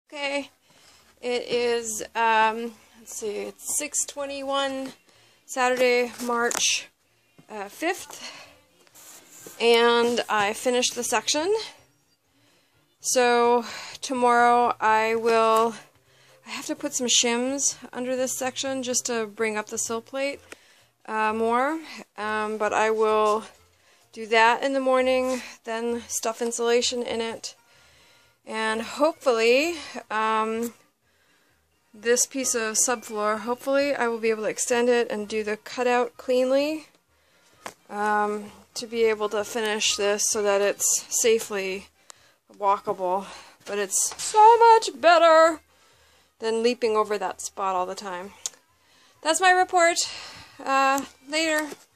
Okay, it is, let's see, it's 6:21, Saturday, March 5th, and I finished the section. So tomorrow I have to put some shims under this section just to bring up the sill plate more, but I will do that in the morning, then stuff insulation in it. And hopefully, this piece of subfloor, hopefully I will be able to extend it and do the cutout cleanly to be able to finish this so that it's safely walkable. But it's so much better than leaping over that spot all the time. That's my report. Later.